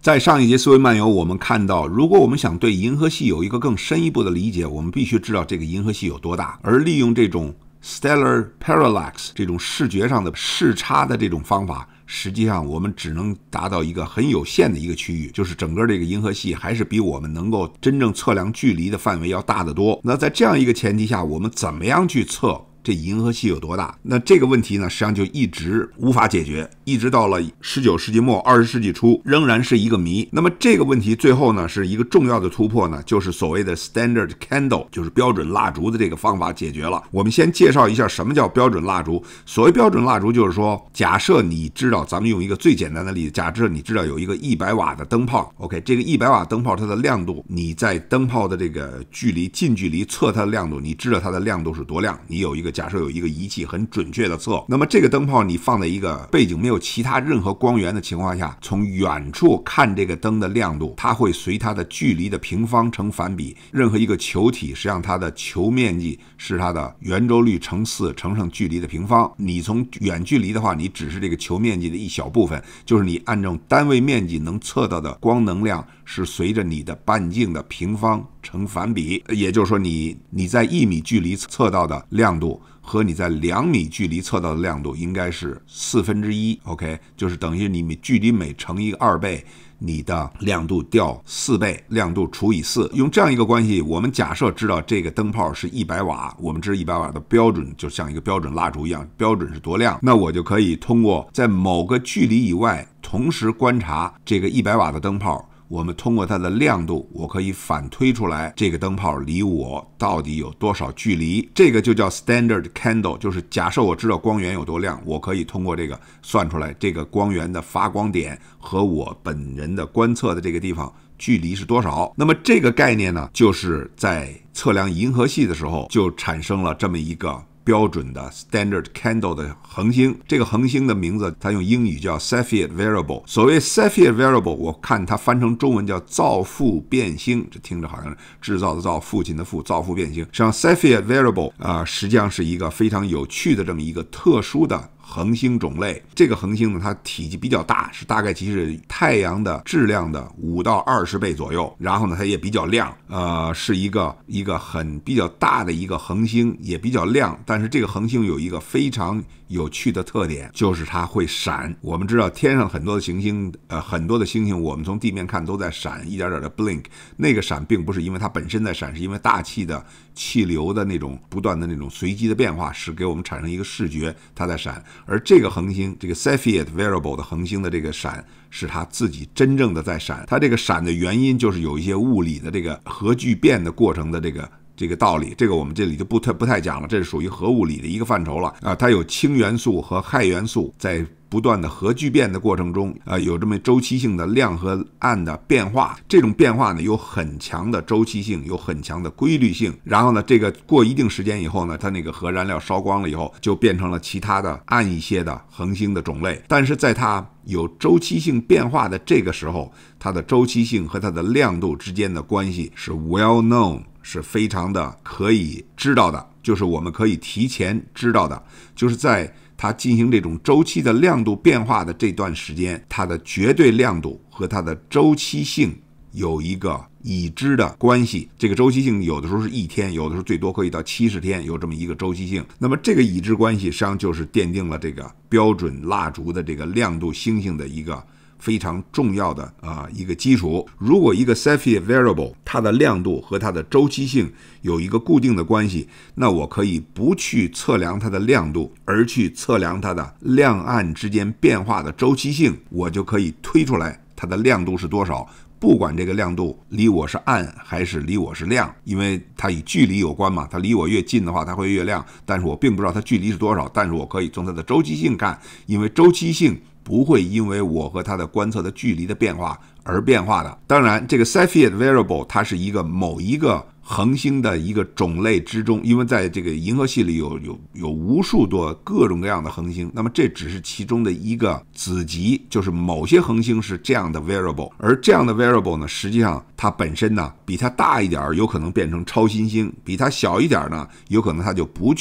在上一节思维漫游，我们看到，如果我们想对银河系有一个更深一步的理解，我们必须知道这个银河系有多大，而利用这种 stellar parallax 这种视觉上的视差的这种方法，实际上我们只能达到一个很有限的一个区域，就是整个这个银河系还是比我们能够真正测量距离的范围要大得多。那在这样一个前提下，我们怎么样去测这银河系有多大？那这个问题呢，实际上就一直无法解决，一直到了19世纪末20世纪初仍然是一个谜。那么这个问题最后呢，是一个重要的突破呢，就是所谓的 standard candle， 就是标准蜡烛的这个方法解决了。我们先介绍一下什么叫标准蜡烛。所谓标准蜡烛，就是说假设你知道，咱们用一个最简单的例子，假设你知道有一个100瓦的灯泡 OK， 这个100瓦灯泡它的亮度，你在灯泡的这个近距离测它的亮度，你知道它的亮度是多亮，你有一个假设有一个仪器很准确的测，那么这个灯泡你放在一个背景没有其他任何光源的情况下，从远处看这个灯的亮度，它会随它的距离的平方成反比。任何一个球体实际上它的球面积是它的圆周率乘4乘上距离的平方，你从远距离的话，你只是这个球面积的一小部分，就是你按照单位面积能测到的光能量是随着你的半径的平方成反比。也就是说你在1米距离测到的亮度和你在2米距离测到的亮度应该是1/4 OK， 就是等于你距离每乘一个2倍，你的亮度掉4倍，亮度除以4。用这样一个关系，我们假设知道这个灯泡是100瓦，我们知道100瓦的标准就像一个标准蜡烛一样，标准是多亮，那我就可以通过在某个距离以外同时观察这个100瓦的灯泡，我们通过它的亮度，我可以反推出来这个灯泡离我到底有多少距离。这个就叫 standard candle， 就是假设我知道光源有多亮，我可以通过这个算出来这个光源的发光点和我本人的观测的这个地方距离是多少。那么这个概念呢，就是在测量银河系的时候就产生了这么一个标准的 standard candle 的恒星。这个恒星的名字它用英语叫 Cepheid variable。 所谓 Cepheid variable， 我看它翻成中文叫造父变星，这听着好像制造的造，父亲的父，造父变星。实际上 Cepheid variable 实际上是一个非常有趣的这么一个特殊的恒星种类。这个恒星呢，它体积比较大，是大概其实太阳的质量的5到20倍左右，然后呢它也比较亮，是一个比较大的一个恒星，也比较亮。但是这个恒星有一个非常有趣的特点，就是它会闪。我们知道天上很多的行星很多的星星我们从地面看都在闪，一点点的 blink， 那个闪并不是因为它本身在闪，是因为大气的气流的那种不断的那种随机的变化，使给我们产生一个视觉它在闪。而这个恒星，这个 Cepheid variable 的恒星的这个闪是它自己真正的在闪。它这个闪的原因就是有一些物理的这个核聚变的过程的这个道理，这个我们这里就不太讲了，这是属于核物理的一个范畴了它有氢元素和氦元素在不断的核聚变的过程中有这么周期性的亮和暗的变化。这种变化呢有很强的周期性，有很强的规律性。然后呢这个过一定时间以后呢，它那个核燃料烧光了以后，就变成了其他的暗一些的恒星的种类。但是在它有周期性变化的这个时候，它的周期性和它的亮度之间的关系是 well known， 是非常的可以知道的，就是我们可以提前知道的，就是在它进行这种周期的亮度变化的这段时间，它的绝对亮度和它的周期性有一个已知的关系。这个周期性有的时候是1天，有的时候最多可以到70天，有这么一个周期性。那么这个已知关系实际上就是奠定了这个标准蜡烛的这个亮度星星的一个非常重要的一个基础。如果一个 Cepheid variable 它的亮度和它的周期性有一个固定的关系，那我可以不去测量它的亮度，而去测量它的亮暗之间变化的周期性，我就可以推出来它的亮度是多少。不管这个亮度离我是暗还是离我是亮，因为它与距离有关嘛，它离我越近的话它会越亮，但是我并不知道它距离是多少，但是我可以从它的周期性看，因为周期性不会因为我和它的观测的距离的变化而变化的。当然这个 Cepheid variable 它是一个某一个恒星的一个种类之中，因为在这个银河系里有无数多各种各样的恒星，那么这只是其中的一个子集，就是某些恒星是这样的 variable， 而这样的 variable 呢，实际上它本身呢比它大一点有可能变成超新星，比它小一点呢有可能它就不去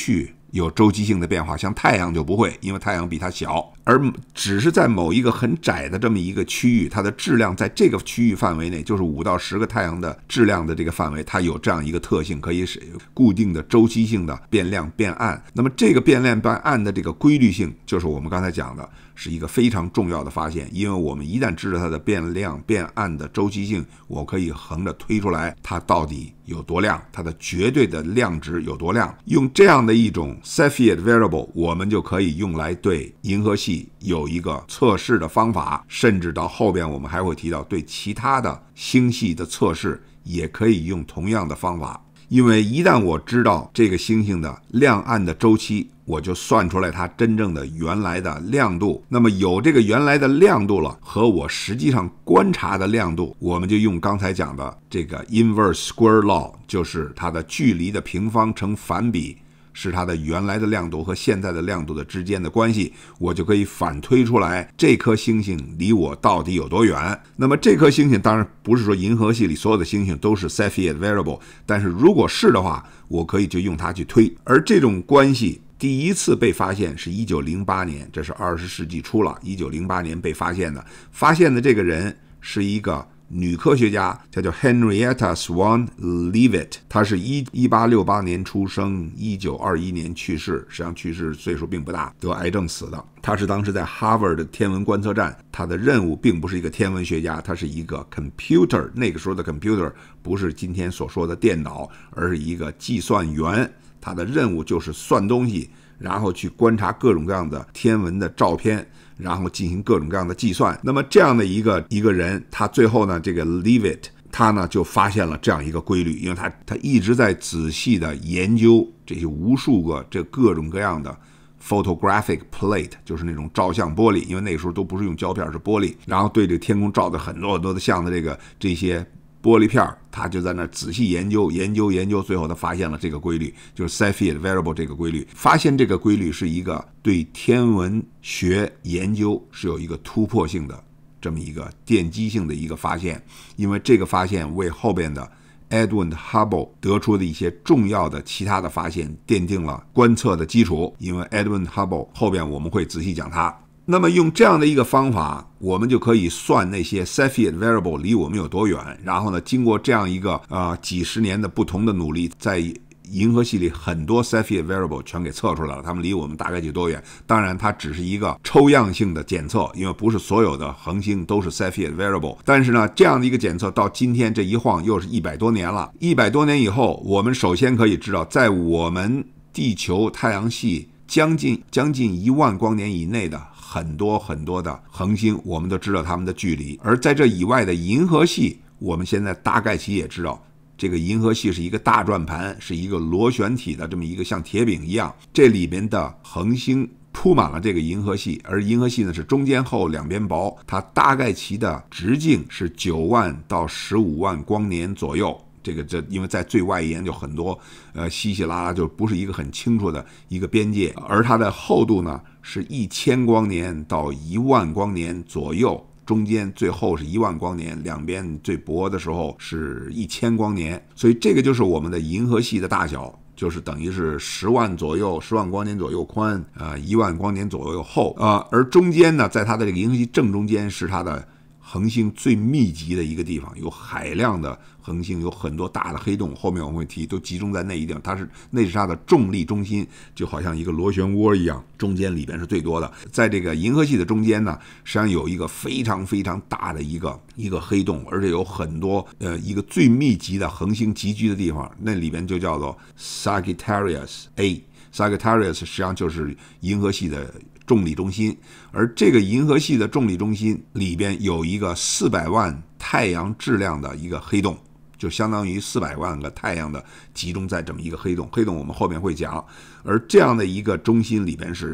有周期性的变化，像太阳就不会，因为太阳比它小，而只是在某一个很窄的这么一个区域，它的质量在这个区域范围内，就是5到10个太阳的质量的这个范围，它有这样一个特性，可以是固定的周期性的变亮变暗。那么这个变亮变暗的这个规律性，就是我们刚才讲的，是一个非常重要的发现，因为我们一旦知道它的变亮变暗的周期性，我可以横着推出来它到底有多亮，它的绝对的量值有多亮。用这样的一种 Cepheid variable， 我们就可以用来对银河系有一个测试的方法，甚至到后边我们还会提到对其他的星系的测试也可以用同样的方法。因为一旦我知道这个星星的亮暗的周期，我就算出来它真正的原来的亮度。那么有这个原来的亮度了，和我实际上观察的亮度，我们就用刚才讲的这个 inverse square law， 就是它的距离的平方乘反比，是它的原来的亮度和现在的亮度的之间的关系，我就可以反推出来这颗星星离我到底有多远。那么这颗星星当然不是说银河系里所有的星星都是 Cepheid variable， 但是如果是的话，我可以就用它去推。而这种关系第一次被发现是1908年，这是20世纪初了，1908年被发现的。发现的这个人是一个女科学家，叫做 Henrietta Swan Leavitt， 她是1868年出生，1921年去世，实际上去世岁数并不大，得癌症死的。她是当时在 Harvard 的天文观测站，她的任务并不是一个天文学家，她是一个 computer， 那个时候的 computer 不是今天所说的电脑，而是一个计算员。她的任务就是算东西，然后去观察各种各样的天文的照片，然后进行各种各样的计算。那么这样的一个人，他最后呢，这个 Leavitt 他呢就发现了这样一个规律，因为他一直在仔细的研究这些无数个各种各样的 photographic plate， 就是那种照相玻璃，因为那个时候都不是用胶片，是玻璃，然后对这个天空照的很多很多的像的这些玻璃片，他就在那仔细研究，最后他发现了这个规律，就是 Cepheid variable 这个规律。发现这个规律是一个对天文学研究是有一个突破性的这么一个奠基性的一个发现，因为这个发现为后边的 Edwin Hubble 得出的一些重要的其他的发现奠定了观测的基础，因为 Edwin Hubble 后边我们会仔细讲它。那么用这样的一个方法，我们就可以算那些 Cepheid variable 离我们有多远，然后呢，经过这样一个几十年的不同的努力，在银河系里很多 Cepheid variable 全给测出来了，它们离我们大概有多远。当然它只是一个抽样性的检测，因为不是所有的恒星都是 Cepheid variable。但是呢，这样的一个检测到今天这一晃又是100多年了。100多年以后，我们首先可以知道，在我们地球太阳系将近1万光年以内的很多很多的恒星，我们都知道它们的距离。而在这以外的银河系，我们现在大概其也知道，这个银河系是一个大转盘，是一个螺旋体的这么一个像铁饼一样，这里面的恒星铺满了这个银河系，而银河系呢是中间厚两边薄，它大概其的直径是9万到15万光年左右。因为在最外沿有很多稀稀拉拉，就不是一个很清楚的一个边界，而它的厚度呢是1000光年到1万光年左右，中间最厚是1万光年，两边最薄的时候是1000光年，所以这个就是我们的银河系的大小，就是等于是10万光年左右宽，1万光年左右厚，而中间呢，在它的这个银河系正中间是它的恒星最密集的一个地方，有海量的恒星，有很多大的黑洞，后面我们会提，都集中在那一地方，那是它的重力中心，就好像一个螺旋涡一样，中间里边是最多的。在这个银河系的中间呢，实际上有一个非常非常大的一个黑洞，而且有很多一个最密集的恒星集聚的地方，那里边就叫做 Sagittarius A。Sagittarius 实际上就是银河系的重力中心，而这个银河系的重力中心里边有一个400万太阳质量的一个黑洞，就相当于400万个太阳的集中在这么一个黑洞我们后面会讲。而这样的一个中心里边是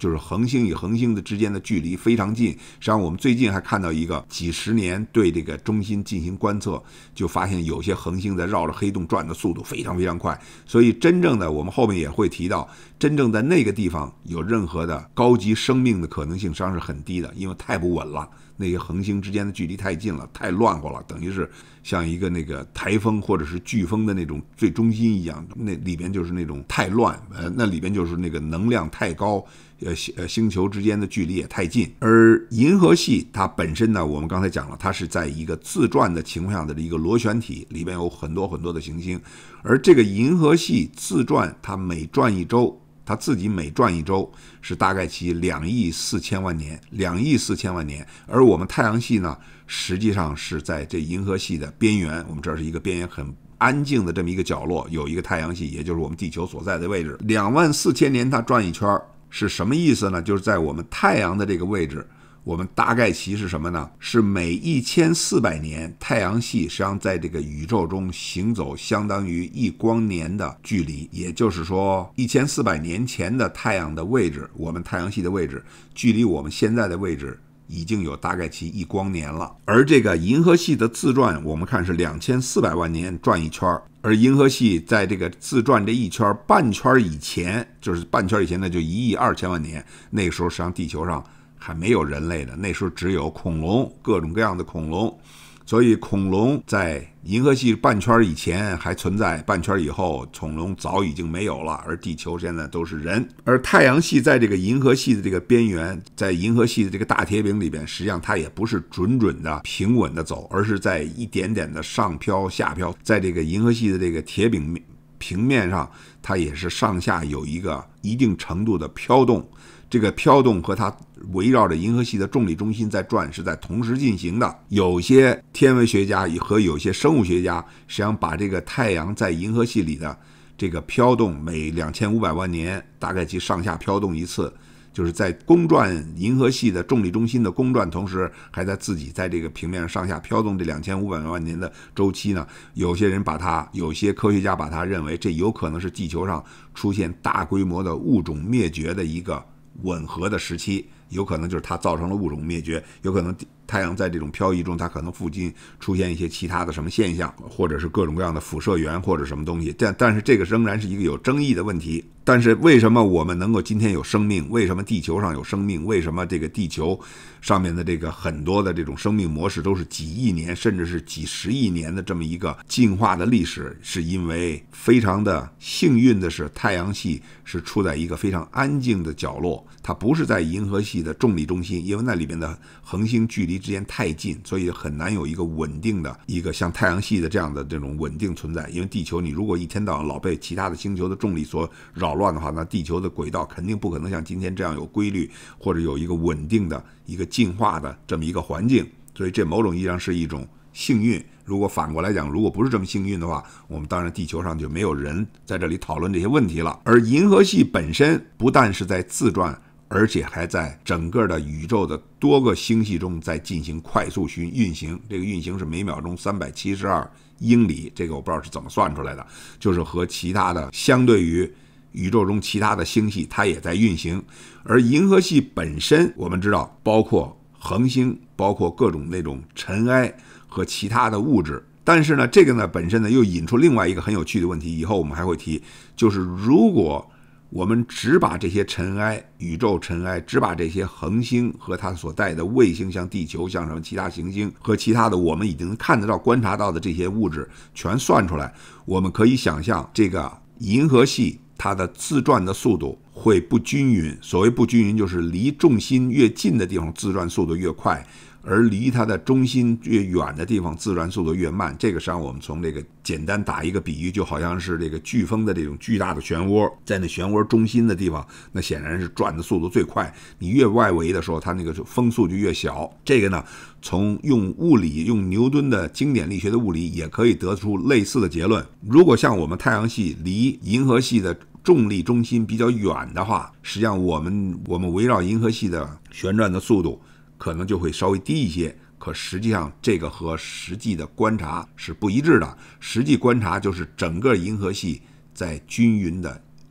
就是恒星与恒星的之间的距离非常近。实际上我们最近还看到一个几十年对这个中心进行观测，就发现有些恒星在绕着黑洞转的速度非常非常快，所以真正的我们后面也会提到，真正在那个地方有任何的高级生命的可能性实际上是很低的，因为太不稳了，那些恒星之间的距离太近了，太乱乎了，等于是像一个那个台风或者是飓风的那种最中心一样，那里边就是那种太乱，那里边就是那个能量太高，星球之间的距离也太近。而银河系它本身呢，我们刚才讲了，它是在一个自转的情况下的一个螺旋体，里边有很多很多的行星，而这个银河系自转，它每转一周，它自己每转一周是大概其2亿4千万年，2亿4千万年。而我们太阳系呢，实际上是在这银河系的边缘，我们这是一个边缘很安静的这么一个角落，有一个太阳系，也就是我们地球所在的位置。2万4千年它转一圈是什么意思呢？就是在我们太阳的这个位置，我们大概其是什么呢？是每1400年，太阳系实际上在这个宇宙中行走相当于1光年的距离，也就是说1400年前的太阳的位置，我们太阳系的位置，距离我们现在的位置已经有大概其1光年了。而这个银河系的自转，我们看是2400万年转一圈，而银河系在这个自转这一圈半圈以前，就是半圈以前呢，就1亿2千万年，那个时候实际上地球上还没有人类的，那时候只有恐龙，各种各样的恐龙。所以恐龙在银河系半圈以前还存在，半圈以后恐龙早已经没有了，而地球现在都是人。而太阳系在这个银河系的这个边缘，在银河系的这个大铁饼里边，实际上它也不是准的平稳的走，而是在一点点的上飘下飘，在这个银河系的这个铁饼平面上，它也是上下有一个一定程度的飘动，这个飘动和它围绕着银河系的重力中心在转，是在同时进行的。有些天文学家和有些生物学家实际上把这个太阳在银河系里的这个飘动，每2500万年大概其上下飘动一次，就是在公转银河系的重力中心的公转，同时还在自己在这个平面上下飘动这2500万年的周期呢。有些科学家把它认为这有可能是地球上出现大规模的物种灭绝的一个吻合的时期，有可能就是它造成了物种灭绝，有可能太阳在这种漂移中，它可能附近出现一些其他的什么现象，或者是各种各样的辐射源或者什么东西，但是这个仍然是一个有争议的问题。但是为什么我们能够今天有生命？为什么地球上有生命？为什么这个地球上面的这个很多的这种生命模式都是几亿年甚至是几十亿年的这么一个进化的历史？是因为非常的幸运的是，太阳系是处在一个非常安静的角落，它不是在银河系的重力中心，因为那里面的恒星距离之间太近，所以很难有一个稳定的一个像太阳系的这样的这种稳定存在。因为地球你如果一天到晚老被其他的星球的重力所扰乱的话，那地球的轨道肯定不可能像今天这样有规律，或者有一个稳定的一个进化的这么一个环境。所以这某种意义上是一种幸运。如果反过来讲，如果不是这么幸运的话，我们当然地球上就没有人在这里讨论这些问题了。而银河系本身不但是在自转，而且还在整个的宇宙的多个星系中在进行快速运行，这个运行是每秒钟372英里，这个我不知道是怎么算出来的，就是和其他的相对于宇宙中其他的星系它也在运行。而银河系本身我们知道包括恒星，包括各种那种尘埃和其他的物质，但是呢这个呢本身呢又引出另外一个很有趣的问题，以后我们还会提，就是如果我们只把这些尘埃，宇宙尘埃，只把这些恒星和它所带的卫星，像地球，像什么其他行星和其他的我们已经看得到观察到的这些物质全算出来，我们可以想象这个银河系它的自转的速度会不均匀。所谓不均匀，就是离重心越近的地方自转速度越快，而离它的中心越远的地方自转速度越慢。这个实际上我们从这个简单打一个比喻，就好像是这个飓风的这种巨大的漩涡，在那漩涡中心的地方，那显然是转的速度最快，你越外围的时候它那个风速就越小。这个呢从用物理，用牛顿的经典力学的物理也可以得出类似的结论。如果像我们太阳系离银河系的重力中心比较远的话，实际上我们围绕银河系的旋转的速度可能就会稍微低一些，可实际上这个和实际的观察是不一致的。实际观察就是整个银河系在均匀的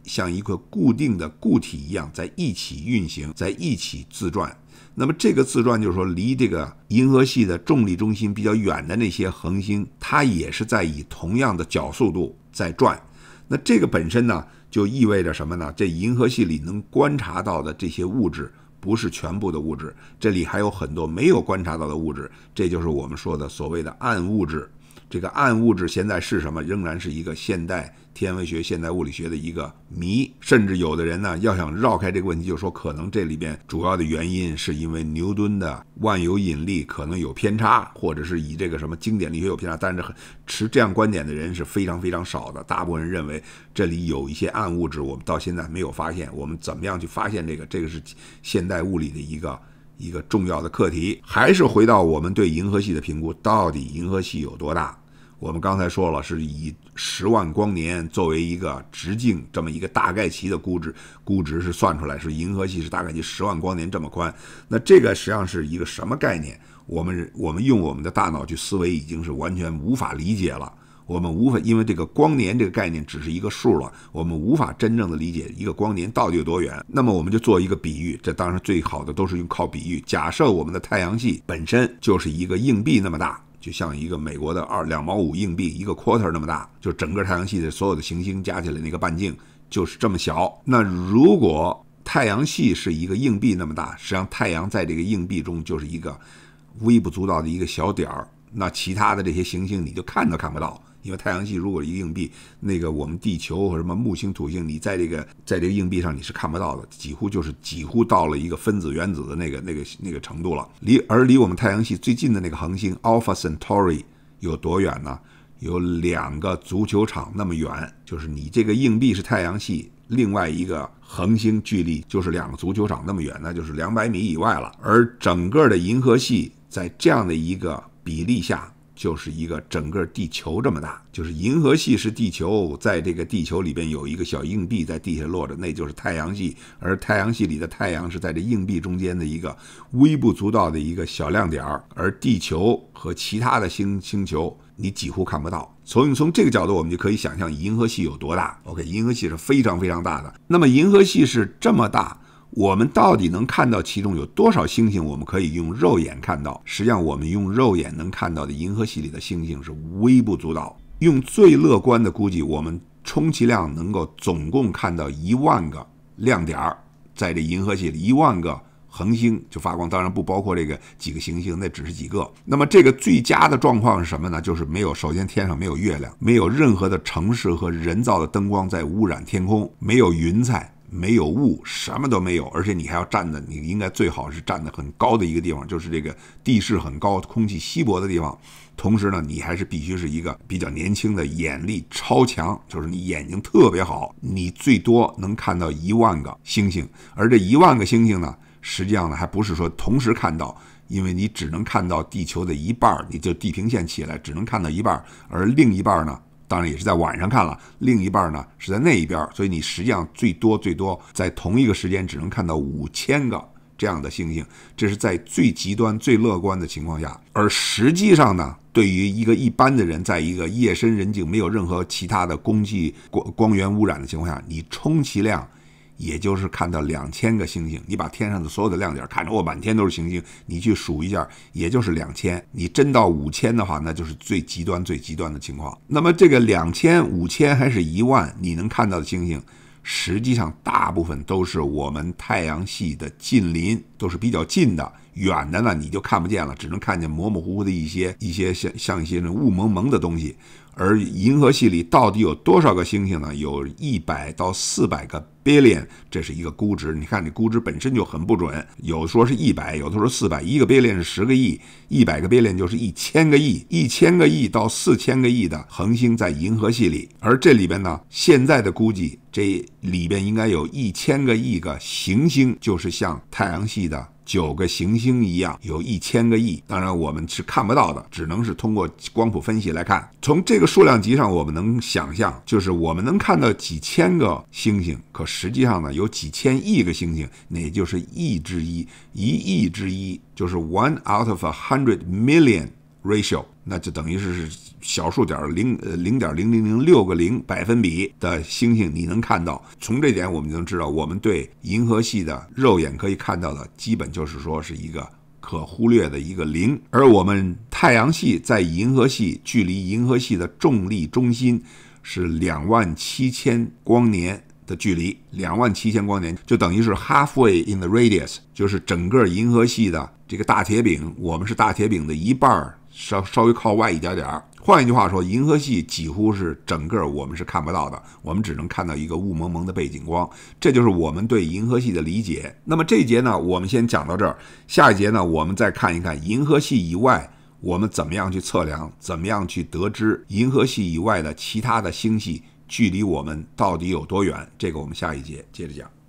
像一个固定的固体一样在一起运行，在一起自转。那么这个自转就是说，离这个银河系的重力中心比较远的那些恒星，它也是在以同样的角速度在转。那这个本身呢，就意味着什么呢？这银河系里能观察到的这些物质不是全部的物质，这里还有很多没有观察到的物质，这就是我们说的所谓的暗物质。这个暗物质现在是什么，仍然是一个现代天文学、现代物理学的一个谜。甚至有的人呢，要想绕开这个问题，就说可能这里边主要的原因是因为牛顿的万有引力可能有偏差，或者是以这个什么经典力学有偏差。但是持这样观点的人是非常非常少的，大部分人认为这里有一些暗物质，我们到现在没有发现。我们怎么样去发现这个？这个是现代物理的一个重要的课题。还是回到我们对银河系的评估，到底银河系有多大？我们刚才说了，是以10万光年作为一个直径，这么一个大概齐的估值是算出来，是银河系是大概齐10万光年这么宽。那这个实际上是一个什么概念？我们用我们的大脑去思维已经是完全无法理解了。我们无法，因为这个光年这个概念只是一个数了，我们无法真正的理解一个光年到底有多远。那么我们就做一个比喻，这当然最好的都是用靠比喻。假设我们的太阳系本身就是一个硬币那么大，就像一个美国的2毛5硬币一个 quarter 那么大，就整个太阳系的所有的行星加起来那个半径就是这么小。那如果太阳系是一个硬币那么大，实际上太阳在这个硬币中就是一个微不足道的一个小点儿，那其他的这些行星你就看都看不到。因为太阳系如果一个硬币，那个我们地球和什么木星土星，你在这个硬币上你是看不到的，几乎到了一个分子原子的那个程度了。离我们太阳系最近的那个恒星 Alpha Centauri 有多远呢？有2个足球场那么远，就是你这个硬币是太阳系，另外一个恒星距离就是2个足球场那么远，那就是200米以外了。而整个的银河系在这样的一个比例下，就是一个整个地球这么大，就是银河系是地球，在这个地球里边有一个小硬币在地下落着，那就是太阳系。而太阳系里的太阳是在这硬币中间的一个微不足道的一个小亮点，而地球和其他的星球你几乎看不到。从这个角度，我们就可以想象银河系有多大。OK， 银河系是非常非常大的。那么银河系是这么大，我们到底能看到其中有多少星星？我们可以用肉眼看到。实际上我们用肉眼能看到的银河系里的星星是微不足道。用最乐观的估计，我们充其量能够总共看到1万个亮点，在这银河系里1万个恒星就发光，当然不包括这个几个行星，那只是几个。那么这个最佳的状况是什么呢？就是首先天上没有月亮，没有任何的城市和人造的灯光在污染天空，没有云彩，没有雾，什么都没有。而且你还要站的，你应该最好是站得很高的一个地方，就是这个地势很高，空气稀薄的地方。同时呢，你还是必须是一个比较年轻的，眼力超强，就是你眼睛特别好，你最多能看到1万个星星。而这1万个星星呢，实际上呢还不是说同时看到，因为你只能看到地球的一半，你就地平线起来只能看到一半，而另一半呢当然也是在晚上看了，另一半呢是在那一边，所以你实际上最多在同一个时间只能看到5000个这样的星星，这是在最极端最乐观的情况下。而实际上呢，对于一个一般的人，在一个夜深人静没有任何其他的空气光源污染的情况下，你充其量也就是看到2000个星星。你把天上的所有的亮点看着满天都是星星，你去数一下也就是2000。你真到5000的话，那就是最极端的情况。那么这个2000、5000还是1万，你能看到的星星实际上大部分都是我们太阳系的近邻，都是比较近的。远的呢你就看不见了，只能看见模模糊糊的一些像一些雾蒙蒙的东西。而银河系里到底有多少个星星呢？有100到400个 billion， 这是一个估值。你看这估值本身就很不准，有说是100，有的说400。1个 billion 是10个亿，100个 billion 就是1000个亿，1000个亿到4000个亿的恒星在银河系里。而这里边呢，现在的估计，这里边应该有1000个亿个行星，就是像太阳系的9个行星一样，有1000个亿。当然我们是看不到的，只能是通过光谱分析来看。从这个数量级上我们能想象，就是我们能看到几千个星星，可实际上呢有几千亿个星星，那也就是1之1，1亿之1，就是1 out of 100 million ratio。 那就等于是小数点0.0006个零百分比的星星你能看到。从这点我们就能知道，我们对银河系的肉眼可以看到的基本就是说是一个可忽略的一个零。而我们太阳系在银河系距离银河系的重力中心是27000光年的距离，27000光年就等于是 halfway in the radius， 就是整个银河系的这个大铁饼，我们是大铁饼的一半，稍微靠外一点点。换一句话说，银河系几乎是整个我们是看不到的，我们只能看到一个雾蒙蒙的背景光。这就是我们对银河系的理解。那么这一节呢，我们先讲到这儿，下一节呢，我们再看一看银河系以外我们怎么样去测量，怎么样去得知银河系以外的其他的星系距离我们到底有多远，这个我们下一节接着讲。